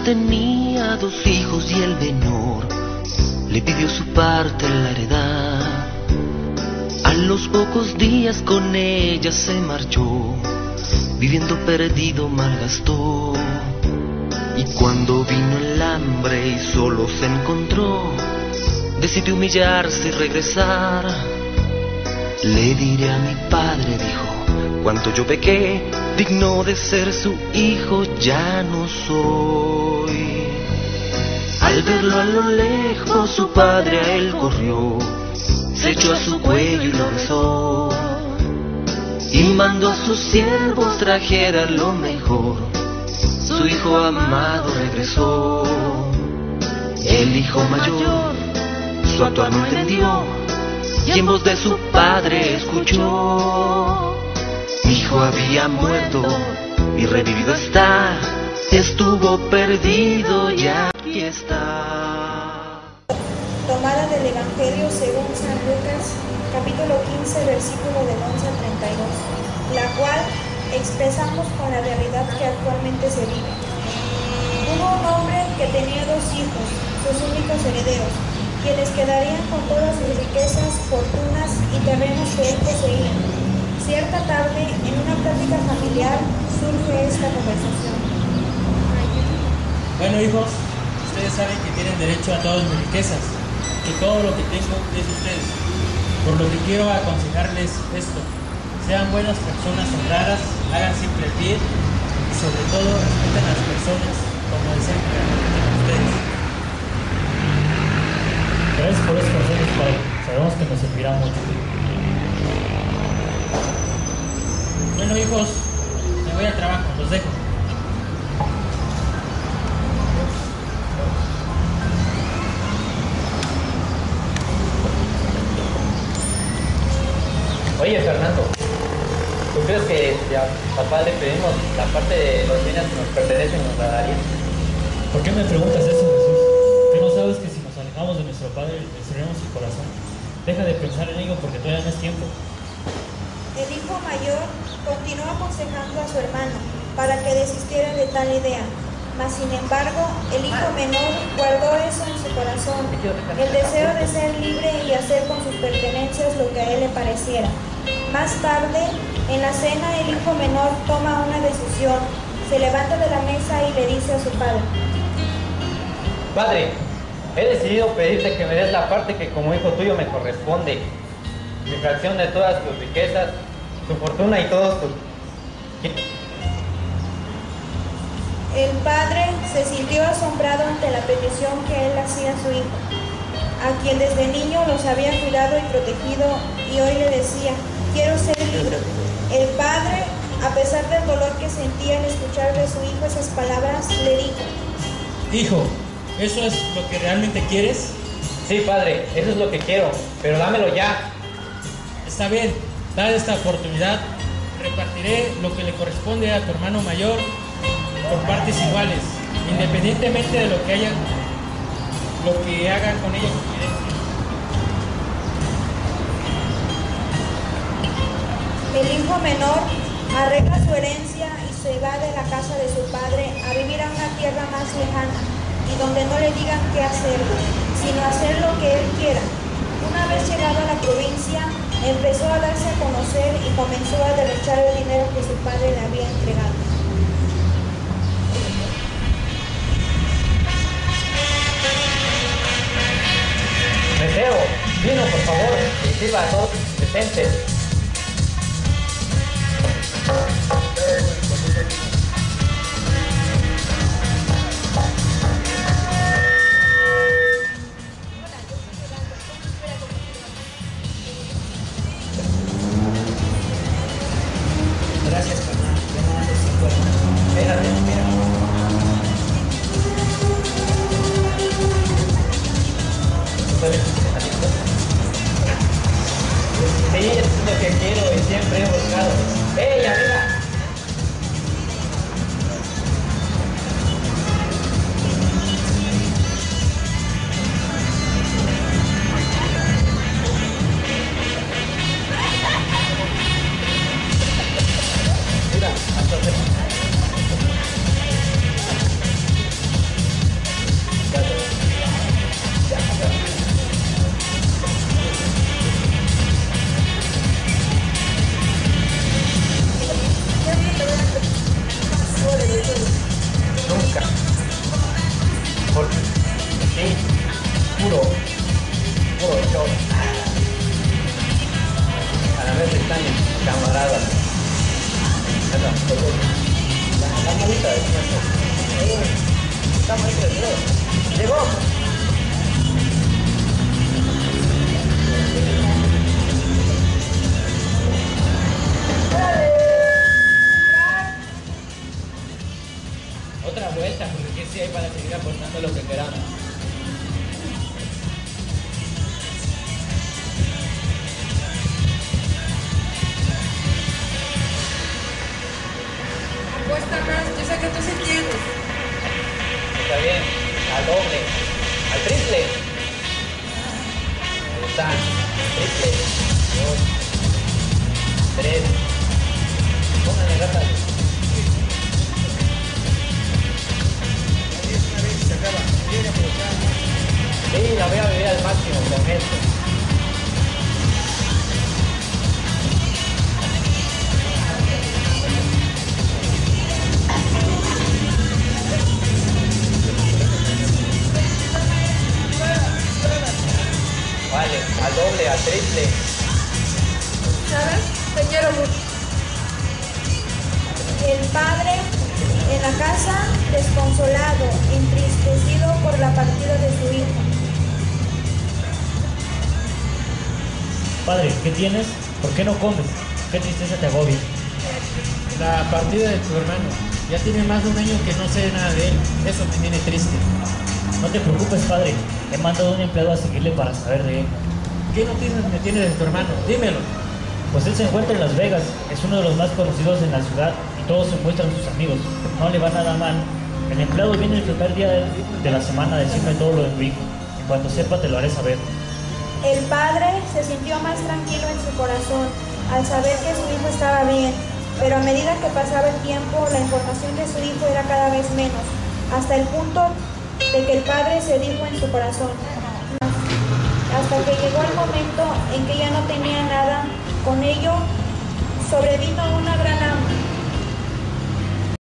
tenía 2 hijos y el menor le pidió su parte en la heredad. A los pocos días con ella se marchó, viviendo perdido malgastó. Y cuando vino el hambre y solo se encontró, decidió humillarse y regresar. Le diré a mi padre, dijo, cuánto yo pequé, digno de ser su hijo ya no soy. Al verlo a lo lejos, su padre a él corrió, se echó a su cuello y lo besó, y mandó a sus siervos trajeran lo mejor. Su hijo amado regresó. El hijo mayor su actuar no entendió, y en voz de su padre escuchó: mi hijo había muerto y revivido está, estuvo perdido y aquí está. Tomada del Evangelio según San Lucas, capítulo 15, versículo del 11 al 32, la cual expresamos con la realidad que actualmente se vive. Hubo un hombre que tenía 2 hijos, sus únicos herederos, quienes quedarían con todas sus riquezas, fortunas y terrenos que él poseía. Cierta tarde, en una plática familiar, surge esta conversación. Bueno, hijos, ustedes saben que tienen derecho a todas mis riquezas, que todo lo que tengo es de ustedes. Por lo que quiero aconsejarles esto: sean buenas personas honradas, hagan siempre el bien y sobre todo respeten a las personas como desean que las respeten ustedes. Gracias por esos consejos, padre. Sabemos que nos servirá mucho. Bueno, hijos, me voy al trabajo, los dejo. Oye, Fernando, ¿tú crees que si a papá le pedimos la parte de los bienes que nos pertenecen, nos la daría? ¿Por qué me preguntas eso, Jesús? ¿Que no sabes que si nos alejamos de nuestro Padre le destruiremos su corazón? Deja de pensar en ello porque todavía no es tiempo. El hijo mayor continuó aconsejando a su hermano para que desistiera de tal idea, mas sin embargo el hijo menor guardó eso en su corazón, el deseo de ser libre y hacer con sus pertenencias lo que a él le pareciera. Más tarde, en la cena, el hijo menor toma una decisión, se levanta de la mesa y le dice a su padre: Padre, he decidido pedirte que me des la parte que como hijo tuyo me corresponde, mi fracción de todas tus riquezas, tu fortuna y todos tus... El padre se sintió asombrado ante la petición que él hacía a su hijo, a quien desde niño los había cuidado y protegido, y hoy le decía: quiero ser libre. El padre, a pesar del dolor que sentía al escuchar de su hijo esas palabras, le dijo: Hijo, ¿eso es lo que realmente quieres? Sí, padre, eso es lo que quiero, pero dámelo ya. Está bien, dad esta oportunidad. Repartiré lo que le corresponde a tu hermano mayor por partes iguales, independientemente de lo que hagan con ellos. El hijo menor arregla su herencia y se va de la casa de su padre a vivir a una tierra más lejana y donde no le digan qué hacer, sino hacer lo que él quiera. Una vez llegado a la provincia, empezó a darse a conocer y comenzó a derrochar el dinero que su padre le había entregado. Mesero, vino por favor, y sirva a todos los presentes. Gracias, carnal. Ya no andes sin cuerda. Espérate, mira. Sí, eso es lo que quiero y siempre he buscado. ¡Ey, amiga! Mira, hasta La malita de estamos entre todos. Llegó. Otra vuelta, porque aquí sí hay para seguir aportando lo que queramos. Apuesta más, yo sé que tú sí tienes. Está bien. Al doble. Al triple. Ahí está. Triple. 2. 3. Pónganle gata. Sí, la voy a vivir al máximo con esto. Vale, al doble, al triple. ¿Sabes? Te quiero mucho. El padre en la casa, desconsolado, entristecido por la partida de su hijo. Padre, ¿qué tienes? ¿Por qué no comes? ¿Qué tristeza te agobia? La partida de tu hermano. Ya tiene más de un año que no sé nada de él. Eso me tiene triste. No te preocupes, padre. He mandado a un empleado a seguirle para saber de él. ¿Qué noticias me tienes de tu hermano? Dímelo. Pues él se encuentra en Las Vegas. Es uno de los más conocidos en la ciudad y todos se muestran sus amigos. No le va nada mal. El empleado viene el primer día de la semana a decirme todo lo de tu hijo. En cuanto sepa, te lo haré saber. El padre se sintió más tranquilo en su corazón al saber que su hijo estaba bien, pero a medida que pasaba el tiempo, la información de su hijo era cada vez menos, hasta el punto de que el padre se dijo en su corazón, hasta que llegó el momento en que ya no tenía nada. Con ello sobrevino una gran hambre.